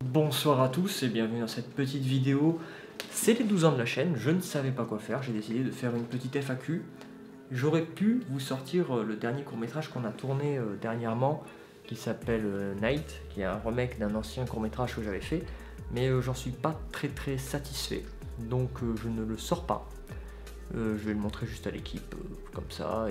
Bonsoir à tous et bienvenue dans cette petite vidéo. C'est les 12 ans de la chaîne, je ne savais pas quoi faire, j'ai décidé de faire une petite FAQ. J'aurais pu vous sortir le dernier court-métrage qu'on a tourné dernièrement, qui s'appelle Night, qui est un remake d'un ancien court-métrage que j'avais fait, mais j'en suis pas très satisfait, donc je ne le sors pas. Je vais le montrer juste à l'équipe, comme ça,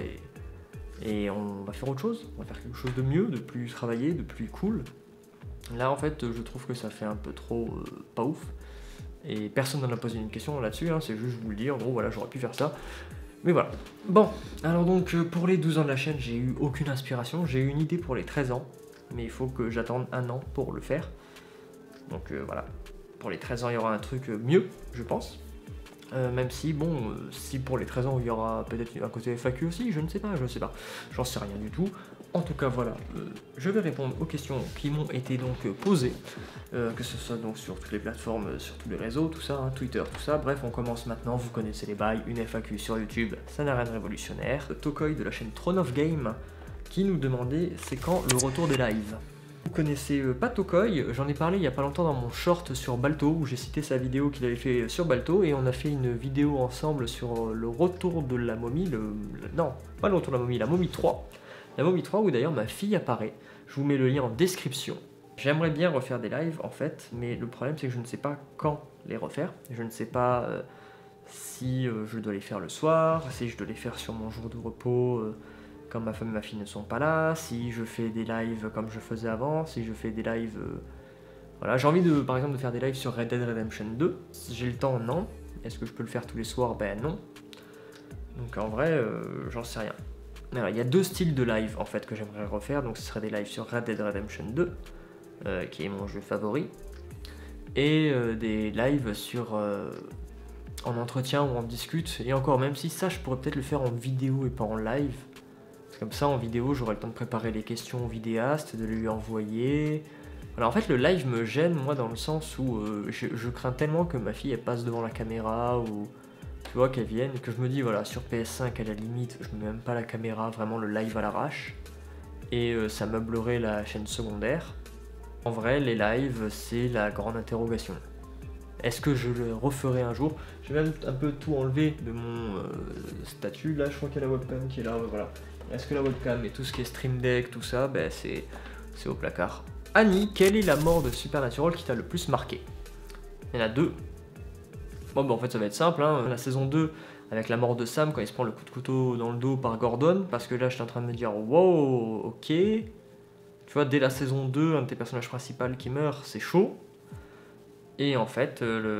et on va faire autre chose, on va faire quelque chose de mieux, de plus travaillé, de plus cool. Là en fait je trouve que ça fait un peu trop pas ouf et personne n'en a posé une question là-dessus, hein, c'est juste vous le dire, bon voilà j'aurais pu faire ça, mais voilà. Bon, alors donc pour les 12 ans de la chaîne j'ai eu aucune inspiration, j'ai eu une idée pour les 13 ans, mais il faut que j'attende un an pour le faire, donc voilà, pour les 13 ans il y aura un truc mieux je pense. Même si, bon, si pour les 13 ans il y aura peut-être un côté FAQ aussi, je ne sais pas, j'en sais rien du tout. En tout cas, voilà, je vais répondre aux questions qui m'ont été donc posées, que ce soit donc sur toutes les plateformes, sur tous les réseaux, tout ça, hein, Twitter, tout ça. Bref, on commence maintenant, vous connaissez les bails, une FAQ sur YouTube, ça n'a rien de révolutionnaire. Tokoi de la chaîne Throne of Game qui nous demandait c'est quand le retour des lives. Vous connaissez pas Tokoi, j'en ai parlé il y a pas longtemps dans mon short sur Balto où j'ai cité sa vidéo qu'il avait fait sur Balto et on a fait une vidéo ensemble sur le retour de la momie, non, pas le retour de la momie 3. La momie 3 où d'ailleurs ma fille apparaît, je vous mets le lien en description. J'aimerais bien refaire des lives en fait, mais le problème c'est que je ne sais pas quand les refaire, je ne sais pas si je dois les faire le soir, si je dois les faire sur mon jour de repos, quand ma femme et ma fille ne sont pas là, si je fais des lives comme je faisais avant, si je fais des lives... Voilà, j'ai envie par exemple de faire des lives sur Red Dead Redemption 2. Si j'ai le temps, non. Est-ce que je peux le faire tous les soirs? Ben non. Donc en vrai, j'en sais rien. Alors, il y a deux styles de live en fait que j'aimerais refaire. Donc ce serait des lives sur Red Dead Redemption 2, qui est mon jeu favori. Et des lives sur... en entretien où on discute. Et encore, même si ça, je pourrais peut-être le faire en vidéo et pas en live. Comme ça, en vidéo, j'aurai le temps de préparer les questions au vidéaste, de lui envoyer. Alors en fait, le live me gêne, moi, dans le sens où je crains tellement que ma fille, elle passe devant la caméra, ou tu vois, qu'elle vienne, que je me dis, voilà, sur PS5, à la limite, je mets même pas la caméra, vraiment le live à l'arrache, et ça meublerait la chaîne secondaire. En vrai, les lives, c'est la grande interrogation. Est-ce que je le referai un jour? Je vais même un peu tout enlever de mon statut, là, je crois qu'il y a la webcam qui est là, voilà. Est-ce que la webcam et tout ce qui est Stream Deck, tout ça, ben c'est au placard. Annie, quelle est la mort de Supernatural qui t'a le plus marqué? Il y en a deux. Bon, ben en fait, ça va être simple, hein. La saison 2, avec la mort de Sam, quand il se prend le coup de couteau dans le dos par Gordon, parce que là, j'étais en train de me dire, wow, ok. Tu vois, dès la saison 2, un de tes personnages principaux qui meurt, c'est chaud. Et en fait,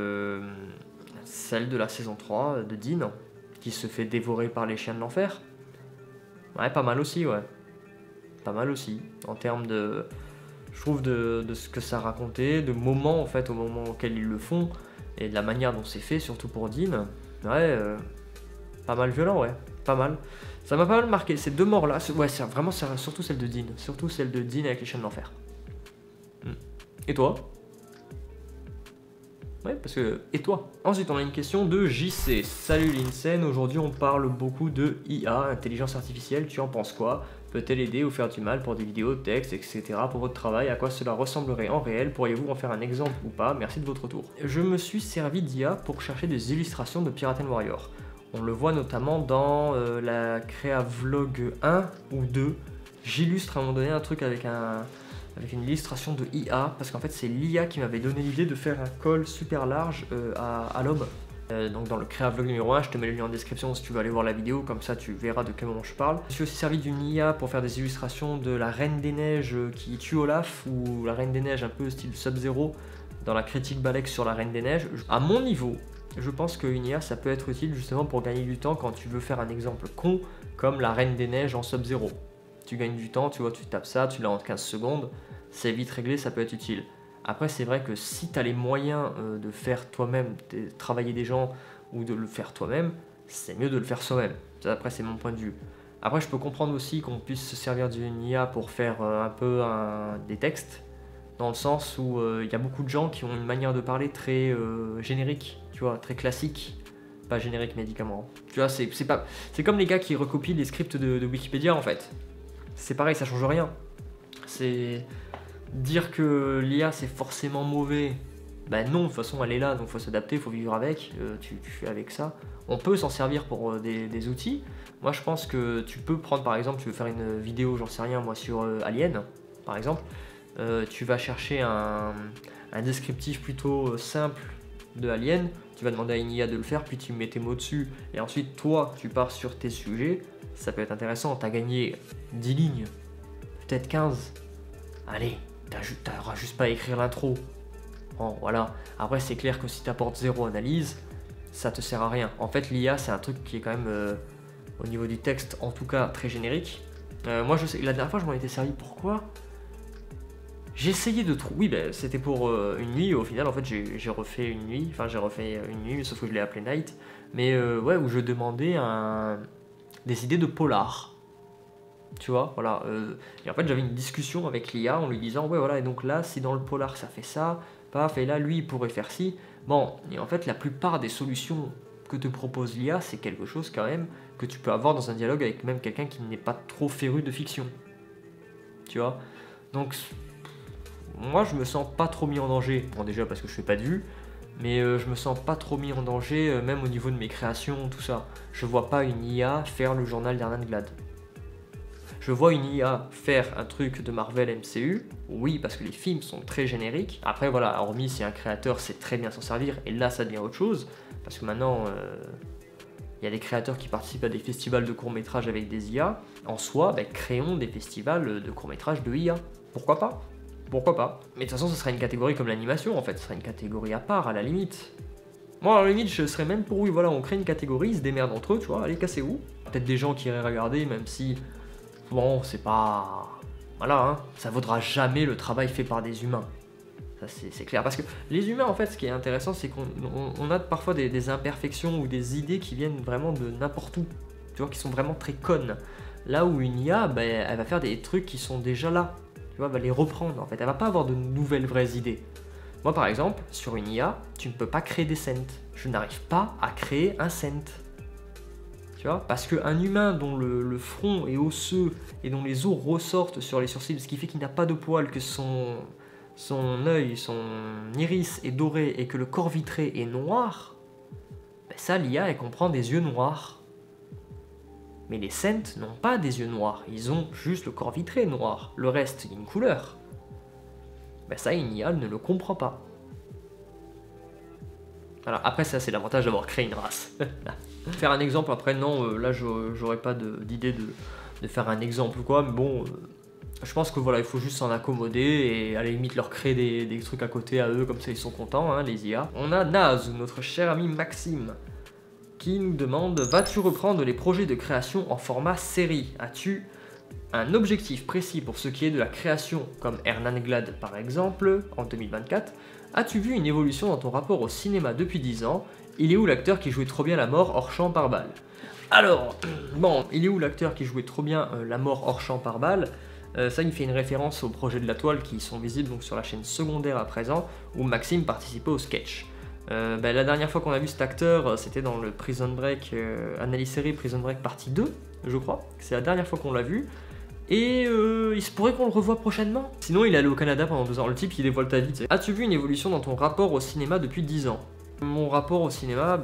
celle de la saison 3, de Dean, qui se fait dévorer par les chiens de l'enfer. Ouais, pas mal aussi, ouais. Pas mal aussi, en termes de... Je trouve de ce que ça racontait, de moments, en fait, au moment auquel ils le font, et de la manière dont c'est fait, surtout pour Dean. Ouais, pas mal violent, ouais. Pas mal. Ça m'a pas mal marqué, ces deux morts-là. Ouais, c'est vraiment surtout celle de Dean. Surtout celle de Dean avec les chiens de l'enfer. Et toi? Ouais, parce que... Et toi? Ensuite, on a une question de JC. Salut Linsen, aujourd'hui on parle beaucoup de IA, intelligence artificielle, tu en penses quoi? Peut-elle aider ou faire du mal pour des vidéos, textes, etc. pour votre travail? À quoi cela ressemblerait en réel? Pourriez-vous en faire un exemple ou pas? Merci de votre retour. Je me suis servi d'IA pour chercher des illustrations de Pirate & Warrior. On le voit notamment dans la Créa Vlog 1 ou 2. J'illustre à un moment donné un truc avec une illustration de IA, parce qu'en fait c'est l'IA qui m'avait donné l'idée de faire un col super large à l'aube. Donc dans le Créa Vlog numéro 1, je te mets le lien en description si tu veux aller voir la vidéo, comme ça tu verras de quel moment je parle. Je me suis aussi servi d'une IA pour faire des illustrations de la Reine des Neiges qui tue Olaf, ou la Reine des Neiges un peu style Sub-Zero dans la critique Balex sur la Reine des Neiges. À mon niveau, je pense qu'une IA ça peut être utile justement pour gagner du temps quand tu veux faire un exemple con comme la Reine des Neiges en Sub-Zero. Tu gagnes du temps, tu vois, tu tapes ça, tu l'as en 15 secondes, c'est vite réglé, ça peut être utile. Après, c'est vrai que si tu as les moyens de faire toi-même, de travailler des gens ou de le faire toi-même, c'est mieux de le faire soi-même. Après, c'est mon point de vue. Après, je peux comprendre aussi qu'on puisse se servir d'une IA pour faire un peu des textes, dans le sens où il y a beaucoup de gens qui ont une manière de parler très générique, tu vois, très classique. Pas générique médicament. Tu vois, c'est comme les gars qui recopient les scripts de Wikipédia en fait. C'est pareil, ça change rien. Dire que l'IA c'est forcément mauvais, ben non, de toute façon elle est là, donc il faut s'adapter, il faut vivre avec, tu fais avec ça. On peut s'en servir pour des outils. Moi je pense que tu peux prendre par exemple, tu veux faire une vidéo, j'en sais rien moi, sur Alien, par exemple, tu vas chercher un descriptif plutôt simple de Alien, tu vas demander à une IA de le faire, puis tu mets tes mots dessus, et ensuite toi tu pars sur tes sujets, ça peut être intéressant, tu as gagné 10 lignes, peut-être 15, allez, t'auras juste pas à écrire l'intro. Bon, voilà. Après, c'est clair que si tu apportes zéro analyse, ça te sert à rien. En fait, l'IA, c'est un truc qui est quand même, au niveau du texte, en tout cas, très générique. Moi, je sais, la dernière fois, je m'en étais servi. Pourquoi? J'ai essayé de trouver. Oui, ben, c'était pour une nuit. Au final, en fait, j'ai refait une nuit. Enfin, j'ai refait une nuit, sauf que je l'ai appelé Night. Mais ouais, où je demandais des idées de polar. Tu vois, voilà. Et en fait, j'avais une discussion avec l'IA en lui disant, ouais, voilà, et donc là, si dans le polar ça fait ça, paf, et là, lui, il pourrait faire ci. Bon, et en fait, la plupart des solutions que te propose l'IA, c'est quelque chose quand même que tu peux avoir dans un dialogue avec même quelqu'un qui n'est pas trop féru de fiction. Tu vois. Donc, moi, je me sens pas trop mis en danger. Bon, déjà parce que je fais pas de vue, mais je me sens pas trop mis en danger, même au niveau de mes créations, tout ça. Je vois pas une IA faire le journal d'Hernan Glad. Je vois une IA faire un truc de Marvel MCU, oui, parce que les films sont très génériques. Après, voilà, hormis si un créateur sait très bien s'en servir, et là, ça devient autre chose. Parce que maintenant, il y a des créateurs qui participent à des festivals de courts-métrages avec des IA. En soi, ben, créons des festivals de courts-métrages de IA. Pourquoi pas? Pourquoi pas? Mais de toute façon, ce serait une catégorie comme l'animation, en fait. Ce serait une catégorie à part, à la limite. Moi, à la limite, je serais même pour, oui, voilà, on crée une catégorie, ils se démerdent entre eux, tu vois, allez, cassez-vous. Peut-être des gens qui iraient regarder, même si... Bon, c'est pas... Voilà, hein, ça vaudra jamais le travail fait par des humains. Ça, c'est clair. Parce que les humains, en fait, ce qui est intéressant, c'est qu'on a parfois des imperfections ou des idées qui viennent vraiment de n'importe où. Tu vois, qui sont vraiment très connes. Là où une IA, ben, elle va faire des trucs qui sont déjà là. Tu vois, elle va les reprendre, en fait. Elle va pas avoir de nouvelles vraies idées. Moi, par exemple, sur une IA, tu ne peux pas créer des scents. Je n'arrive pas à créer un scent. Tu vois, parce qu'un humain dont le front est osseux et dont les os ressortent sur les sourcils, ce qui fait qu'il n'a pas de poils, que son œil, son iris est doré et que le corps vitré est noir, ben ça, l'IA, elle comprend des yeux noirs. Mais les scents n'ont pas des yeux noirs, ils ont juste le corps vitré noir. Le reste, il y a une couleur. Ben ça, une IA ne le comprend pas. Voilà. Après, ça, c'est l'avantage d'avoir créé une race. Faire un exemple, après, non, là, j'aurais pas d'idée de faire un exemple ou quoi, mais bon, je pense que voilà, il faut juste s'en accommoder et à la limite leur créer des trucs à côté à eux, comme ça ils sont contents, hein, les IA. On a Naz, notre cher ami Maxime, qui nous demande: vas-tu reprendre les projets de création en format série? As-tu un objectif précis pour ce qui est de la création, comme Hernan Glad par exemple, en 2024? As-tu vu une évolution dans ton rapport au cinéma depuis 10 ans? Il est où l'acteur qui jouait trop bien la mort hors champ par balle? Alors, bon, il est où l'acteur qui jouait trop bien la mort hors champ par balle? Ça, il fait une référence aux projets de la toile qui sont visibles donc, sur la chaîne secondaire à présent, où Maxime participait au sketch. La dernière fois qu'on a vu cet acteur, c'était dans le Prison Break, analyse série Prison Break partie 2, je crois. C'est la dernière fois qu'on l'a vu. Et il se pourrait qu'on le revoie prochainement. Sinon, il est allé au Canada pendant 2 ans. Le type, il dévoile ta vie. T'sais. As-tu vu une évolution dans ton rapport au cinéma depuis 10 ans? Mon rapport au cinéma,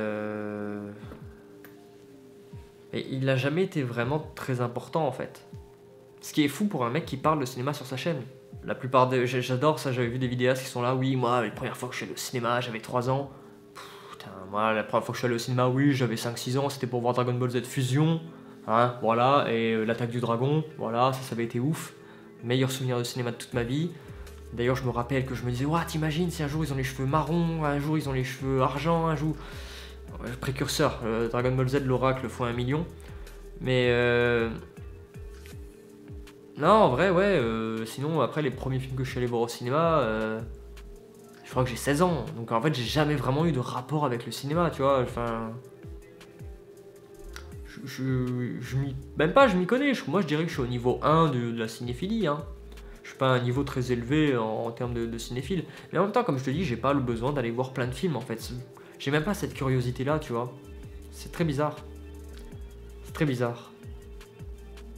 il n'a jamais été vraiment très important en fait. Ce qui est fou pour un mec qui parle de cinéma sur sa chaîne. La plupart des... J'adore ça, j'avais vu des vidéastes qui sont là, oui, moi, la première fois que je suis allé au cinéma, j'avais 3 ans. Putain, moi, la première fois que je suis allé au cinéma, oui, j'avais 5-6 ans, c'était pour voir Dragon Ball Z Fusion. Hein, voilà, et l'attaque du dragon, voilà, ça avait été ouf. Meilleur souvenir de cinéma de toute ma vie. D'ailleurs, je me rappelle que je me disais, ouah, t'imagines si un jour ils ont les cheveux marrons, un jour ils ont les cheveux argent, un jour... Précurseur, Dragon Ball Z, l'oracle fois 1 million. Mais non, en vrai, ouais, sinon, après, les premiers films que je suis allé voir au cinéma, je crois que j'ai 16 ans. Donc en fait, j'ai jamais vraiment eu de rapport avec le cinéma, tu vois, enfin... Même pas, je m'y connais. Moi, je dirais que je suis au niveau 1 de la cinéphilie, hein. Je suis pas à un niveau très élevé en termes de cinéphile. Mais en même temps, comme je te dis, j'ai pas le besoin d'aller voir plein de films, en fait. J'ai même pas cette curiosité-là, tu vois. C'est très bizarre. C'est très bizarre.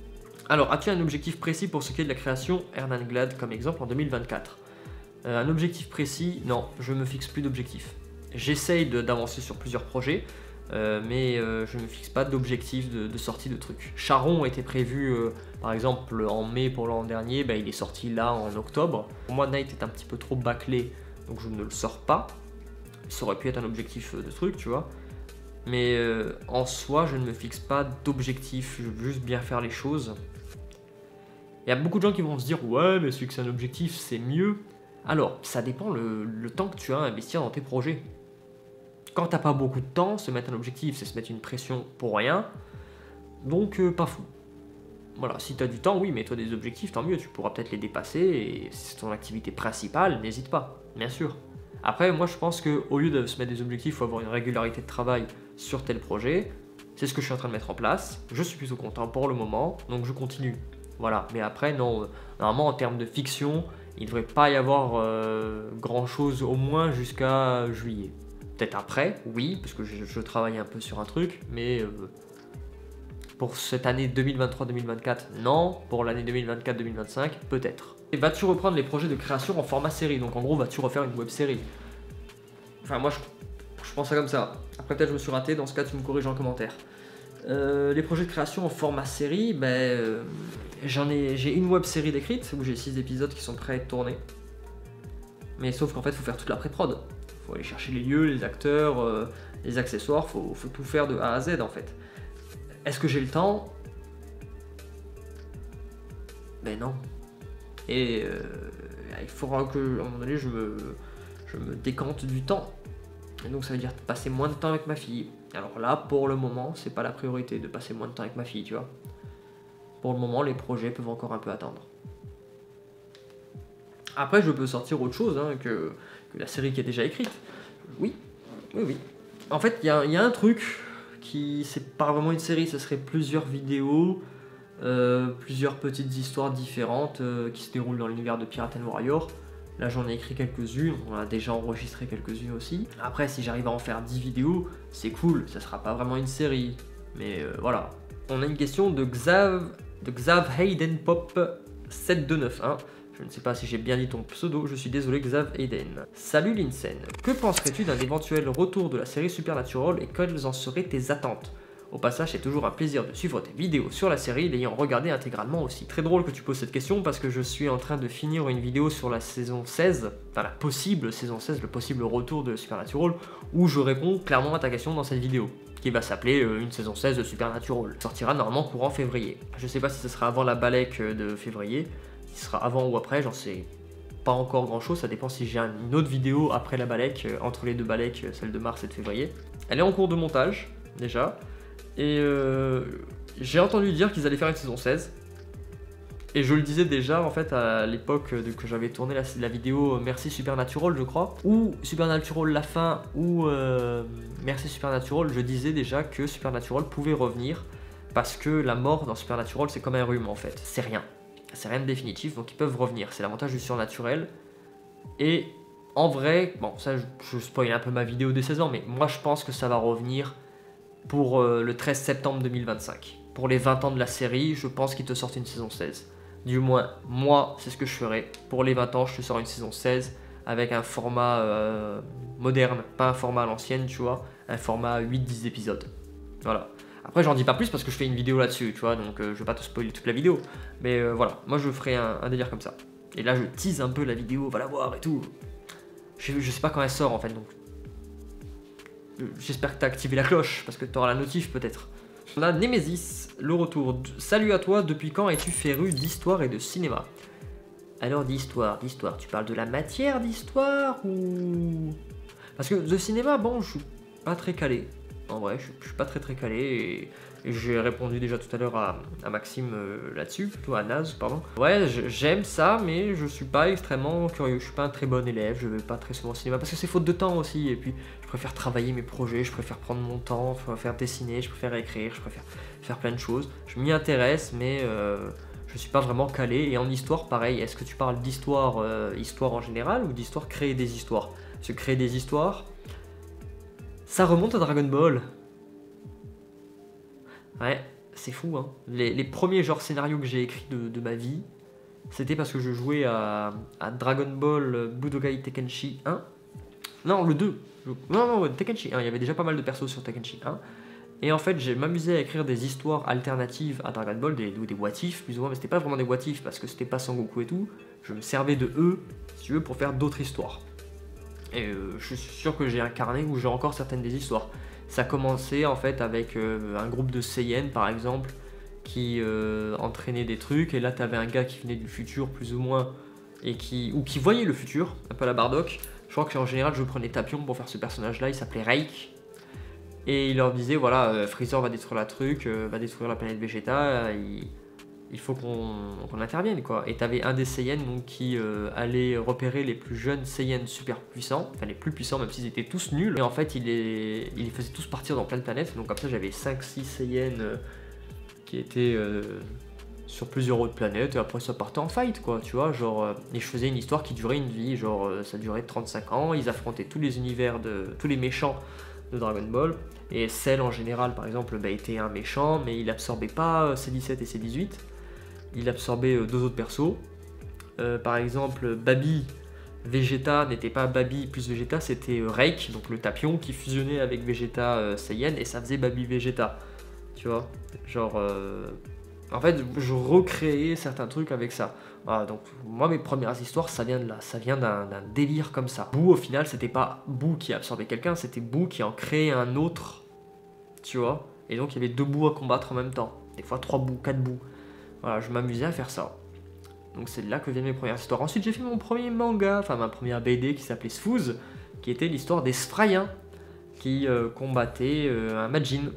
Alors, as-tu un objectif précis pour ce qui est de la création? Hernan Glad comme exemple en 2024. Un objectif précis? Non, je me fixe plus d'objectifs. J'essaye d'avancer sur plusieurs projets, mais je ne me fixe pas d'objectif de sortie de trucs. Charon était prévu par exemple en mai pour l'an dernier, bah, il est sorti là en octobre. Pour moi, Night est un petit peu trop bâclé, donc je ne le sors pas. Ça aurait pu être un objectif de truc, tu vois. Mais en soi, je ne me fixe pas d'objectif, je veux juste bien faire les choses. Il y a beaucoup de gens qui vont se dire ouais, mais celui que c'est un objectif, c'est mieux. Alors, ça dépend le temps que tu as à investir dans tes projets. Quand t'as pas beaucoup de temps, se mettre un objectif, c'est se mettre une pression pour rien. Donc, pas fou. Voilà, si tu as du temps, oui, mets-toi des objectifs, tant mieux, tu pourras peut-être les dépasser. Et si c'est ton activité principale, n'hésite pas, bien sûr. Après, moi, je pense qu'au lieu de se mettre des objectifs, il faut avoir une régularité de travail sur tel projet. C'est ce que je suis en train de mettre en place. Je suis plutôt content pour le moment, donc je continue. Voilà, mais après, non, normalement, en termes de fiction, il ne devrait pas y avoir grand-chose au moins jusqu'à juillet. Peut-être après, oui, parce que je travaille un peu sur un truc, mais pour cette année 2023-2024, non. Pour l'année 2024-2025, peut-être. Et vas-tu reprendre les projets de création en format série? Donc en gros, vas-tu refaire une web série? Enfin, moi, je pense ça comme ça. Après, peut-être je me suis raté, dans ce cas, tu me corriges en commentaire. Les projets de création en format série, ben, j'ai une web série décrite où j'ai 6 épisodes qui sont prêts à être tournés. Mais sauf qu'en fait, il faut faire toute la pré-prod. Il faut aller chercher les lieux, les acteurs, les accessoires, il faut tout faire de A à Z en fait. Est-ce que j'ai le temps? Ben non. Et il faudra que, à un moment donné, je me décante du temps. Et donc ça veut dire passer moins de temps avec ma fille. Alors là, pour le moment, c'est pas la priorité de passer moins de temps avec ma fille, tu vois. Pour le moment, les projets peuvent encore un peu attendre. Après, je peux sortir autre chose hein, que la série qui est déjà écrite. Oui. En fait, il y a un truc qui, c'est pas vraiment une série, ce serait plusieurs vidéos, plusieurs petites histoires différentes qui se déroulent dans l'univers de Pirate & Warrior. Là, j'en ai écrit quelques-unes, on a déjà enregistré quelques-unes aussi. Après, si j'arrive à en faire 10 vidéos, c'est cool, ça sera pas vraiment une série. Mais voilà. On a une question de Xav Hayden Pop 7291. Je ne sais pas si j'ai bien dit ton pseudo, je suis désolé Xav Hayden. Salut Linsen, que penserais-tu d'un éventuel retour de la série Supernatural et quelles en seraient tes attentes? Au passage, c'est toujours un plaisir de suivre tes vidéos sur la série, l'ayant regardé intégralement aussi. Très drôle que tu poses cette question parce que je suis en train de finir une vidéo sur la saison 16, enfin la possible saison 16, le possible retour de Supernatural, où je réponds clairement à ta question dans cette vidéo, qui va s'appeler une saison 16 de Supernatural. Sortira normalement courant février. Je sais pas si ce sera avant la balèque de février, si ce sera avant ou après, j'en sais pas encore grand chose, ça dépend si j'ai une autre vidéo après la balèque, entre les deux balèques, celle de mars et de février. Elle est en cours de montage, déjà. Et j'ai entendu dire qu'ils allaient faire une saison 16. Et je le disais déjà en fait à l'époque que j'avais tourné la vidéo Merci Supernatural je crois. Ou Supernatural la fin ou Merci Supernatural, je disais déjà que Supernatural pouvait revenir. Parce que la mort dans Supernatural c'est comme un rhume en fait. C'est rien. C'est rien de définitif donc ils peuvent revenir. C'est l'avantage du surnaturel. Et en vrai, bon ça je spoil un peu ma vidéo des 16 ans. Mais moi je pense que ça va revenir pour le 13 septembre 2025. Pour les 20 ans de la série, je pense qu'ils te sortent une saison 16. Du moins, moi, c'est ce que je ferai. Pour les 20 ans, je te sors une saison 16 avec un format moderne, pas un format à l'ancienne, tu vois, un format 8-10 épisodes. Voilà. Après, j'en dis pas plus parce que je fais une vidéo là-dessus, tu vois, donc je vais pas te spoiler toute la vidéo. Mais voilà, moi je ferai un délire comme ça. Et là, je tease un peu la vidéo, va la voir et tout. Je sais pas quand elle sort en fait, donc j'espère que tu as activé la cloche, parce que tu auras la notif peut-être. On a Nemesis, le retour. Salut à toi, depuis quand es-tu féru d'histoire et de cinéma? Alors d'histoire, tu parles de la matière d'histoire ou... Parce que de cinéma, bon, je suis pas très calé. En vrai, je suis pas très calé et j'ai répondu déjà tout à l'heure à Maxime là-dessus, plutôt à Naz, pardon. Ouais, j'aime ça, mais je suis pas extrêmement curieux. Je suis pas un très bon élève, je vais pas très souvent au cinéma parce que c'est faute de temps aussi. Et puis, je préfère travailler mes projets, je préfère prendre mon temps, je préfère dessiner, je préfère écrire, je préfère faire plein de choses. Je m'y intéresse, mais je suis pas vraiment calé. Et en histoire, pareil, est-ce que tu parles d'histoire, histoire en général, ou d'histoire créer des histoires? Parce que créer des histoires, ça remonte à Dragon Ball. Ouais, c'est fou, hein. Les premiers genres scénarios que j'ai écrits de ma vie, c'était parce que je jouais à Dragon Ball Budokai Tenkaichi 1. Non, le 2. Non, Tenkaichi 1. Il y avait déjà pas mal de persos sur Tenkaichi 1. Et en fait, j'ai m'amusé à écrire des histoires alternatives à Dragon Ball, des what if, plus ou moins, mais c'était pas vraiment des what if parce que c'était pas Sangoku et tout. Je me servais de eux, si tu veux, pour faire d'autres histoires. Et je suis sûr que j'ai un carnet où j'ai encore certaines des histoires. Ça commençait en fait avec un groupe de Saiyan par exemple qui entraînait des trucs, et là t'avais un gars qui venait du futur plus ou moins, et qui voyait le futur, un peu à la Bardock. Je crois qu'en général je prenais Tapion pour faire ce personnage là, il s'appelait Reik. Et il leur disait voilà, Freezer va détruire va détruire la planète Vegeta, il faut qu'on intervienne quoi. Et t'avais un des Saiyans donc, qui allait repérer les plus jeunes Saiyans super puissants, enfin les plus puissants même s'ils étaient tous nuls. Et en fait il les faisait tous partir dans plein de planètes, donc comme ça j'avais 5-6 Saiyans qui étaient sur plusieurs autres planètes, et après ça partait en fight quoi, tu vois, genre, et je faisais une histoire qui durait une vie, genre ça durait 35 ans, ils affrontaient tous les univers tous les méchants de Dragon Ball, et Cell en général par exemple était un méchant, mais il absorbait pas C17 et C18, il absorbait deux autres persos, par exemple Baby Vegeta n'était pas Baby plus Vegeta, c'était Reik, donc le Tapion qui fusionnait avec Vegeta Saiyan, et ça faisait Baby Vegeta, tu vois, genre en fait je recréais certains trucs avec ça. Voilà, donc moi mes premières histoires ça vient de là, ça vient d'un délire comme ça. Boo au final c'était pas Boo qui absorbait quelqu'un, c'était Boo qui en créait un autre, tu vois, et donc il y avait deux Boo à combattre en même temps, des fois 3 Boo, 4 Boo. Voilà, je m'amusais à faire ça. Donc c'est de là que viennent mes premières histoires. Ensuite j'ai fait mon premier manga, enfin ma première BD qui s'appelait Sfooz, qui était l'histoire des Sfraiens qui combattaient un Majin.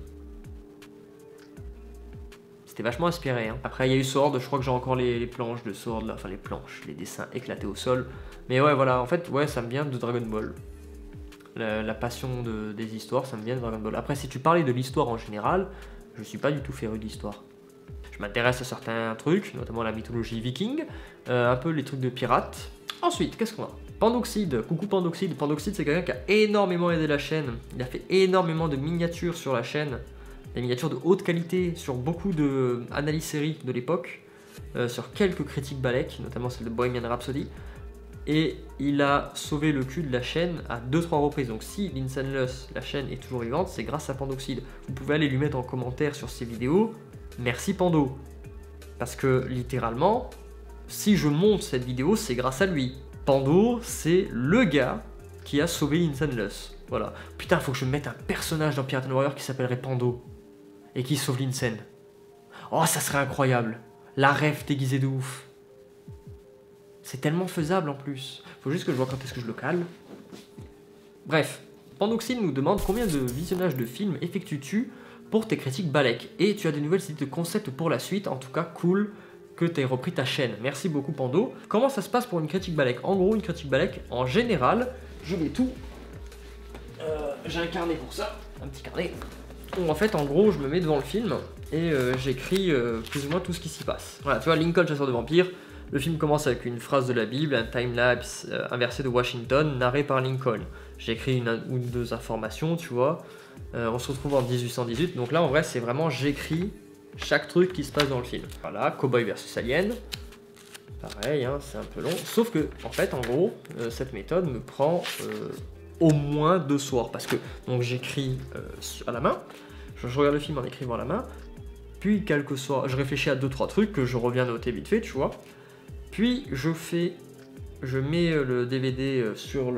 C'était vachement inspiré. Hein. Après il y a eu Sword, je crois que j'ai encore les planches de Sword, là. Enfin les planches, les dessins éclatés au sol. Mais ouais voilà, en fait ouais ça me vient de Dragon Ball. La passion des histoires, ça me vient de Dragon Ball. Après si tu parlais de l'histoire en général, je suis pas du tout féru d'histoire. Je m'intéresse à certains trucs, notamment la mythologie viking, un peu les trucs de pirates. Ensuite, qu'est-ce qu'on a? Pandoxide, coucou Pandoxide. Pandoxide, c'est quelqu'un qui a énormément aidé la chaîne. Il a fait énormément de miniatures sur la chaîne, des miniatures de haute qualité sur beaucoup d'analyses séries de l'époque, sur quelques critiques Balek, notamment celle de Bohemian Rhapsody. Et il a sauvé le cul de la chaîne à 2-3 reprises. Donc si Linsenless, la chaîne est toujours vivante, c'est grâce à Pandoxide. Vous pouvez aller lui mettre en commentaire sur ses vidéos. Merci Pando, parce que littéralement, si je monte cette vidéo, c'est grâce à lui. Pando, c'est le gars qui a sauvé Linsenless. Voilà. Putain, faut que je mette un personnage dans Pirate Warrior qui s'appellerait Pando et qui sauve Linsen. Oh, ça serait incroyable. La ref déguisée de ouf. C'est tellement faisable en plus. Faut juste que je vois quand est-ce que je le cale. Bref, Pandoxide nous demande combien de visionnages de films effectues-tu pour tes critiques Balek, et tu as des nouvelles idées de concept pour la suite. En tout cas cool que tu aies repris ta chaîne, merci beaucoup Pando. Comment ça se passe pour une critique Balek? En gros une critique Balek, en général, je mets tout, j'ai un carnet pour ça, un petit carnet, où en fait en gros je me mets devant le film et j'écris plus ou moins tout ce qui s'y passe. Voilà, tu vois, Lincoln chasseur de vampires, le film commence avec une phrase de la Bible, un timelapse inversé de Washington narré par Lincoln. J'écris une ou deux informations, tu vois. On se retrouve en 1818, donc là en vrai c'est vraiment j'écris chaque truc qui se passe dans le film. Voilà, Cowboy versus Alien, pareil, hein, c'est un peu long, sauf que en fait en gros cette méthode me prend au moins 2 soirs, parce que donc j'écris à la main, je regarde le film en écrivant à la main, puis quelques soirs je réfléchis à 2-3 trucs que je reviens noter vite fait, tu vois, puis je mets le DVD sur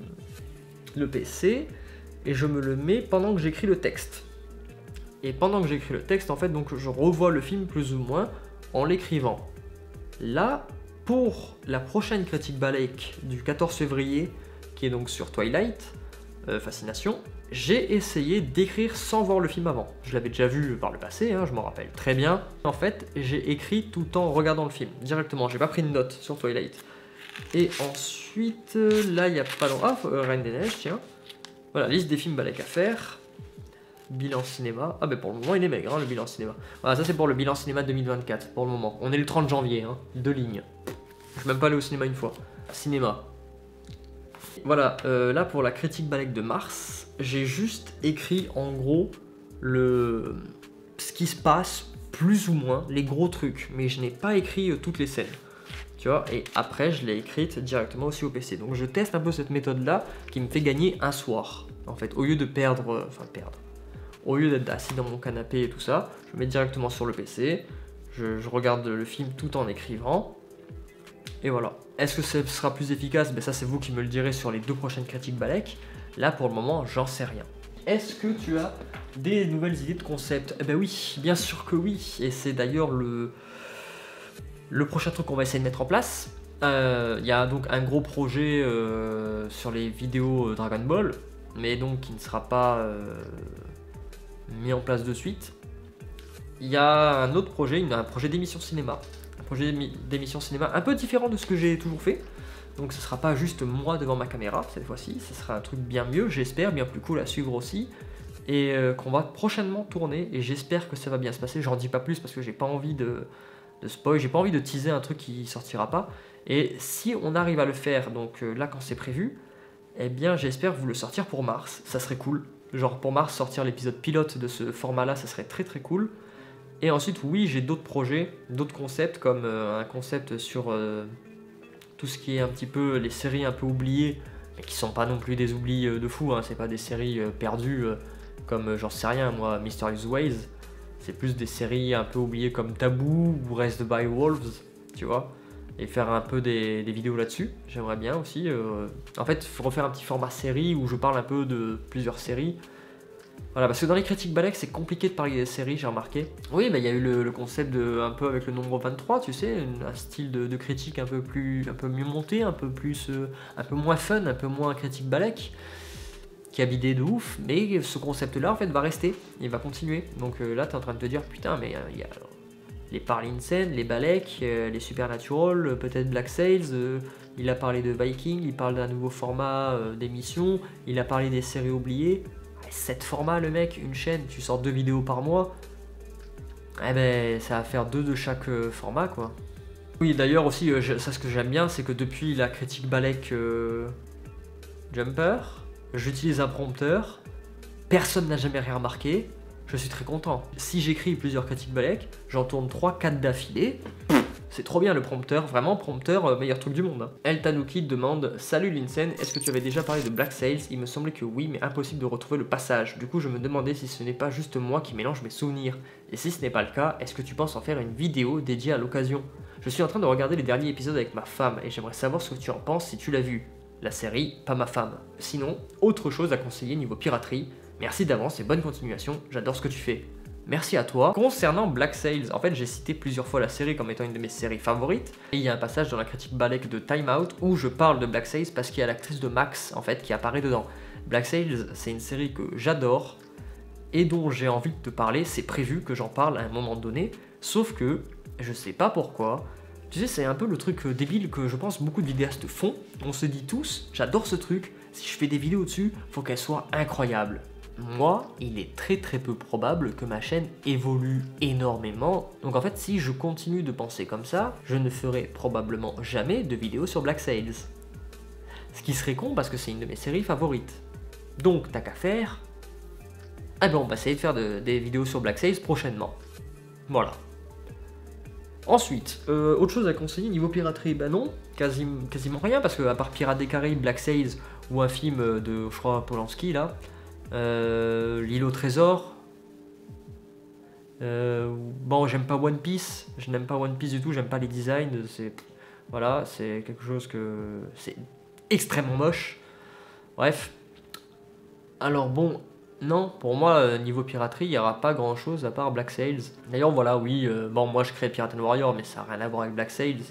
le PC, et je me le mets pendant que j'écris le texte. Et pendant que j'écris le texte, en fait, donc je revois le film plus ou moins en l'écrivant. Là, pour la prochaine critique Balek du 14 février, qui est donc sur Twilight, Fascination, j'ai essayé d'écrire sans voir le film avant. Je l'avais déjà vu par le passé, hein, je m'en rappelle très bien. En fait, j'ai écrit tout en regardant le film, directement. J'ai pas pris de notes sur Twilight. Et ensuite, là, il n'y a pas longtemps... Ah, Reine des Neiges, tiens. Voilà, liste des films Balek à faire. Bilan cinéma. Ah ben pour le moment il est maigre, hein, le bilan cinéma. Voilà, ça c'est pour le bilan cinéma 2024, pour le moment. On est le 30 janvier, hein, 2 lignes. Je suis même pas allé au cinéma une fois. Cinéma. Voilà, là pour la critique Balek de mars, j'ai juste écrit en gros ce qui se passe plus ou moins les gros trucs, mais je n'ai pas écrit toutes les scènes. Tu vois, et après je l'ai écrite directement aussi au PC. Donc je teste un peu cette méthode là qui me fait gagner un soir. En fait, au lieu de perdre, au lieu d'être assis dans mon canapé et tout ça, je me mets directement sur le PC, je regarde le film tout en écrivant, et voilà. Est-ce que ce sera plus efficace? Ben ça c'est vous qui me le direz sur les 2 prochaines critiques Balek. Là pour le moment j'en sais rien. Est-ce que tu as des nouvelles idées de concept? Eh ben oui, bien sûr que oui, et c'est d'ailleurs le prochain truc qu'on va essayer de mettre en place. Il y a donc un gros projet sur les vidéos Dragon Ball, mais donc qui ne sera pas mis en place de suite. Il y a un autre projet, un projet d'émission cinéma. Un projet d'émission cinéma un peu différent de ce que j'ai toujours fait. Donc ce ne sera pas juste moi devant ma caméra cette fois-ci, ce sera un truc bien mieux, j'espère, bien plus cool à suivre aussi. Et qu'on va prochainement tourner, et j'espère que ça va bien se passer. J'en dis pas plus parce que j'ai pas envie de spoil, j'ai pas envie de teaser un truc qui sortira pas. Et si on arrive à le faire, donc là quand c'est prévu, eh bien j'espère vous le sortir pour mars, ça serait cool. Genre pour mars, sortir l'épisode pilote de ce format là, ça serait très très cool. Et ensuite oui, j'ai d'autres projets, d'autres concepts, comme un concept sur tout ce qui est un petit peu les séries un peu oubliées, mais qui sont pas non plus des oublis de fou, hein. C'est pas des séries perdues comme j'en sais rien moi, Mysterious Ways. C'est plus des séries un peu oubliées comme Taboo ou Raised by Wolves, tu vois. Et faire un peu des vidéos là-dessus, j'aimerais bien aussi. En fait, il faut refaire un petit format série où je parle un peu de plusieurs séries. Voilà, parce que dans les critiques Balek, c'est compliqué de parler des séries, j'ai remarqué. Oui, bah, il y a eu le concept un peu avec le nombre 23, tu sais, un style de critique un peu mieux monté, un peu moins fun, un peu moins critique Balek, qui a bidé de ouf, mais ce concept-là, en fait, va rester, il va continuer. Donc là, tu es en train de te dire, putain, mais il y a les Parlinsen, les Balek, les Supernatural, peut-être Black Sails, il a parlé de Viking, il parle d'un nouveau format d'émission, il a parlé des séries oubliées. 7 formats, le mec, une chaîne, tu sors 2 vidéos par mois, eh ben, ça va faire 2 de chaque format, quoi. Oui, d'ailleurs aussi, ça ce que j'aime bien, c'est que depuis la critique Balek Jumper, j'utilise un prompteur, personne n'a jamais rien remarqué, je suis très content. Si j'écris plusieurs critiques Balek, j'en tourne 3-4 d'affilée, c'est trop bien le prompteur, vraiment prompteur, meilleur truc du monde. Hein. El Tanuki demande: salut Linsen, est-ce que tu avais déjà parlé de Black Sails? Il me semblait que oui, mais impossible de retrouver le passage. Du coup, je me demandais si ce n'est pas juste moi qui mélange mes souvenirs. Et si ce n'est pas le cas, est-ce que tu penses en faire une vidéo dédiée à l'occasion? Je suis en train de regarder les derniers épisodes avec ma femme et j'aimerais savoir ce que tu en penses si tu l'as vu. La série, pas ma femme. Sinon, autre chose à conseiller niveau piraterie. Merci d'avance et bonne continuation, j'adore ce que tu fais. Merci à toi. Concernant Black Sails, en fait j'ai cité plusieurs fois la série comme étant une de mes séries favorites. Et il y a un passage dans la critique Balek de Time Out où je parle de Black Sails parce qu'il y a l'actrice de Max en fait qui apparaît dedans. Black Sails, c'est une série que j'adore et dont j'ai envie de te parler. C'est prévu que j'en parle à un moment donné. Sauf que, je sais pas pourquoi, tu sais c'est un peu le truc débile que je pense beaucoup de vidéastes font. On se dit tous, j'adore ce truc, si je fais des vidéos dessus, faut qu'elles soient incroyables. Moi, il est très peu probable que ma chaîne évolue énormément. Donc en fait, si je continue de penser comme ça, je ne ferai probablement jamais de vidéo sur Black Sails. Ce qui serait con parce que c'est une de mes séries favorites. Donc t'as qu'à faire... Ah ben on va essayer de faire des vidéos sur Black Sails prochainement. Voilà. Ensuite, autre chose à conseiller niveau piraterie, bah non, quasiment rien, parce que à part Pirates des Caraïbes, Black Sails ou un film de, je crois, Polanski là, L'île au trésor. Bon, j'aime pas One Piece, je n'aime pas One Piece du tout, j'aime pas les designs, voilà, c'est quelque chose que c'est extrêmement moche. Bref. Alors bon, non, pour moi, niveau piraterie, il n'y aura pas grand chose à part Black Sails. D'ailleurs, voilà, oui, bon, moi je crée Pirate Warrior, mais ça n'a rien à voir avec Black Sails.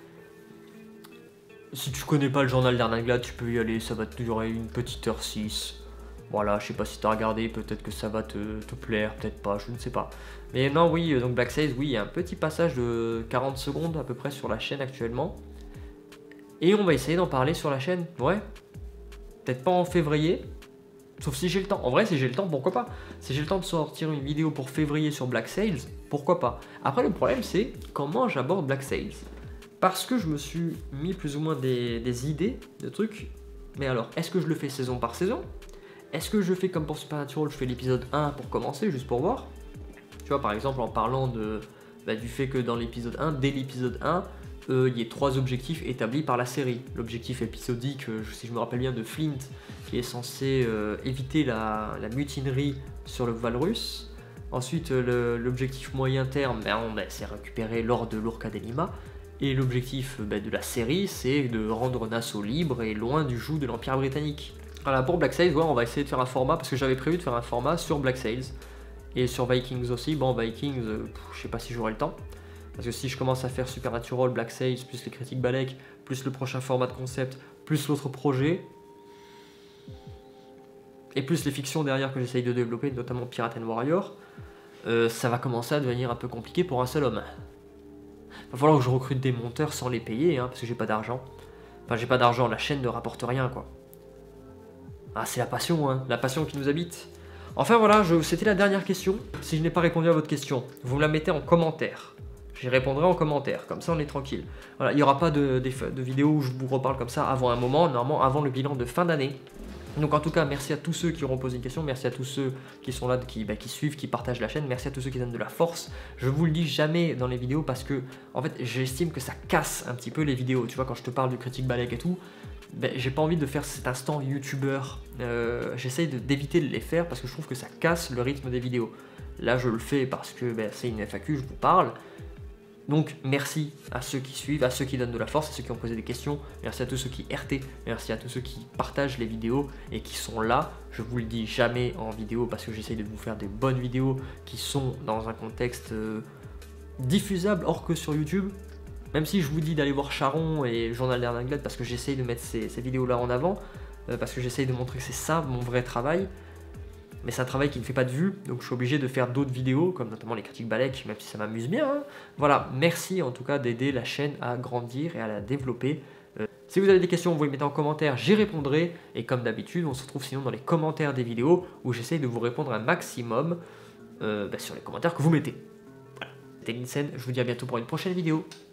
Si tu connais pas le journal d'Erlinglad, tu peux y aller, ça va te durer une petite heure 6. Voilà, je sais pas si t'as regardé, peut-être que ça va te plaire, peut-être pas, je ne sais pas. Mais non, oui, donc Black Sails, oui, il y a un petit passage de 40 secondes à peu près sur la chaîne actuellement. Et on va essayer d'en parler sur la chaîne, ouais. Peut-être pas en février, sauf si j'ai le temps. En vrai, si j'ai le temps, pourquoi pas? Si j'ai le temps de sortir une vidéo pour février sur Black Sails, pourquoi pas? Après, le problème, c'est comment j'aborde Black Sails. Parce que je me suis mis plus ou moins des idées, de trucs. Mais alors, est-ce que je le fais saison par saison? Est-ce que je fais comme pour Supernatural, je fais l'épisode 1 pour commencer, juste pour voir? Tu vois, par exemple, en parlant du fait que dans l'épisode 1, dès l'épisode 1, il y ait 3 objectifs établis par la série. L'objectif épisodique, si je me rappelle bien, de Flint, qui est censé éviter la mutinerie sur le Walrus. Ensuite, l'objectif moyen terme, c'est récupérer l'or de l'Urca de Lima. Et l'objectif de la série, c'est de rendre Nassau libre et loin du joug de l'Empire britannique. Voilà, pour Black Sails, on va essayer de faire un format, parce que j'avais prévu de faire un format sur Black Sails. Et sur Vikings aussi. Bon, Vikings, je sais pas si j'aurai le temps. Parce que si je commence à faire Supernatural, Black Sails, plus les critiques Balek, plus le prochain format de concept, plus l'autre projet, et plus les fictions derrière que j'essaye de développer, notamment Pirate and Warrior, ça va commencer à devenir un peu compliqué pour un seul homme. Va falloir que je recrute des monteurs sans les payer, parce que j'ai pas d'argent. Enfin, j'ai pas d'argent, la chaîne ne rapporte rien, quoi. Ah, c'est la passion, la passion qui nous habite. Enfin voilà, c'était la dernière question. Si je n'ai pas répondu à votre question, vous me la mettez en commentaire. J'y répondrai en commentaire, comme ça on est tranquille. Voilà, il n'y aura pas de vidéo où je vous reparle comme ça avant un moment, normalement avant le bilan de fin d'année. Donc en tout cas, merci à tous ceux qui auront posé une question, merci à tous ceux qui sont là, qui suivent, qui partagent la chaîne, merci à tous ceux qui donnent de la force. Je vous le dis jamais dans les vidéos parce que, en fait, j'estime que ça casse un petit peu les vidéos. Tu vois, quand je te parle du critique Balek et tout, j'ai pas envie de faire cet instant youtubeur. J'essaye d'éviter de les faire parce que je trouve que ça casse le rythme des vidéos. Là, je le fais parce que c'est une FAQ, je vous parle. Donc merci à ceux qui suivent, à ceux qui donnent de la force, à ceux qui ont posé des questions, merci à tous ceux qui RT, merci à tous ceux qui partagent les vidéos et qui sont là. Je vous le dis jamais en vidéo parce que j'essaye de vous faire des bonnes vidéos qui sont dans un contexte diffusable hors que sur YouTube. Même si je vous dis d'aller voir Charon et Journal d'Ernanglade parce que j'essaye de mettre ces vidéos là en avant, parce que j'essaye de montrer que c'est ça mon vrai travail. Mais c'est un travail qui ne fait pas de vues, donc je suis obligé de faire d'autres vidéos, comme notamment les critiques Balek, même si ça m'amuse bien. Voilà, merci en tout cas d'aider la chaîne à grandir et à la développer. Si vous avez des questions, vous les mettez en commentaire, j'y répondrai. Et comme d'habitude, on se retrouve sinon dans les commentaires des vidéos, où j'essaye de vous répondre un maximum sur les commentaires que vous mettez. Voilà, c'était Linsen, je vous dis à bientôt pour une prochaine vidéo.